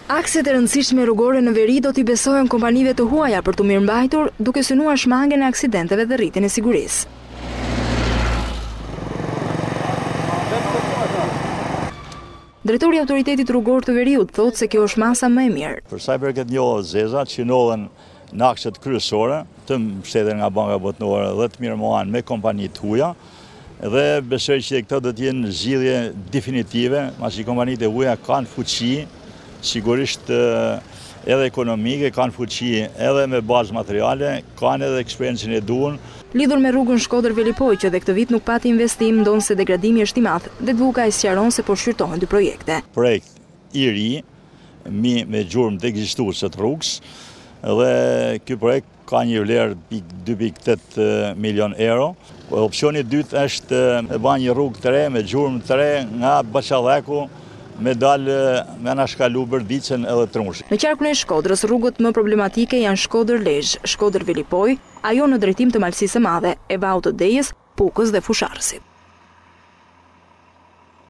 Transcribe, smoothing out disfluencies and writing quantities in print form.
Akset e rëndësishme rrugore në veri do t'i besohen kompanive të huaja për të mirëmbajtur, duke synuar shmangen e aksidenteve dhe rritjen e sigurisë. Drejtori i Autoritetit Rrugor të Veriut thotë se kjo është masa më e mirë. Për sa i përket njohjes zezat, qënohen në akset kryesore të mbështetur nga Banka Botërore dhe të mirëmohen me kompani të huaja. Dhe besoj që këto do të jenë zgjidhje definitive, pasi kompanitë e huaja kanë fuqi, sigurisht edhe ekonomike, kanë fuqi edhe me bazë materiale, kanë edhe eksperiencën e duhur. Lidhur me rrugën Shkodër-Velipoj, që dhe këtë vit nuk pati investim, ndonë se degradimi është i madh, dhe Dvuka i sqaron se po shqyrtohen dy projekte. Projekt i ri, me gjurmë të ekzistuese të rrugës, dhe ky projekt ka një vlerë 2,8 milion euro. Opsioni i dytë është me bën një rrugë të re me gjurmë të re nga Baçalleku me dalë me anashkalu Bërdicën edhe Trushi. Në qarkun e Shkodrës, rrugët më problematike janë Shkodër-Lezhë, Shkodër-Velipoj, ajo në drejtim të Malësisë së Madhe, e Vaut të Dejës, Pukës dhe Fusharësit.